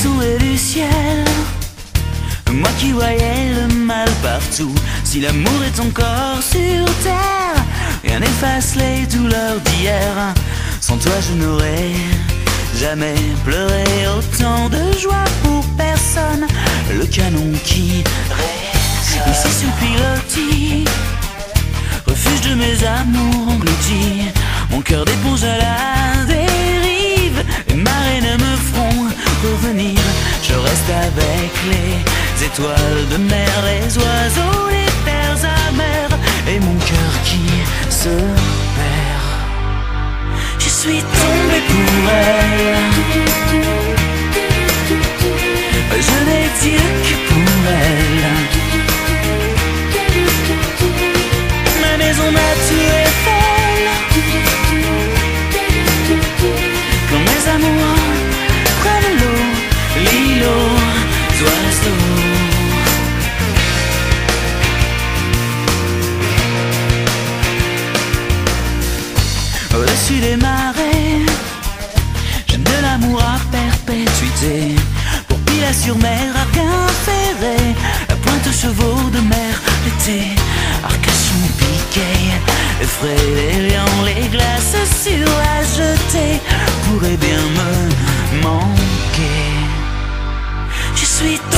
tombée du ciel, moi qui voyais le mal partout. Si l'amour est encore sur terre, rien n'efface les douleurs d'hier. Sans toi je n'aurais jamais pleuré autant de joie pour personne. Le canon qui résonne ici sur pilotis, refuge de mes amours engloutis. Mon cœur d'éponge à la dérive, les marées ne me feront revenir. Je reste avec les étoiles de mer, les oiseaux, les terres amères, et mon cœur qui se perd. Je suis tombé pour elle, je n'ai dit que pour elle. Ma maison, ma tour est folle, quand mes amours prennent l'eau, l'îlot, oiseaux. Au-dessus des marées, j'aime de l'amour à perpétuité. Pour Pilat-sur-Mer, Arquin-Ferré, la pointe aux chevaux de mer, l'été, Arcachon, Piquet, les frais, les lions, les glaces sur la jetée pourraient bien me manquer. Je suis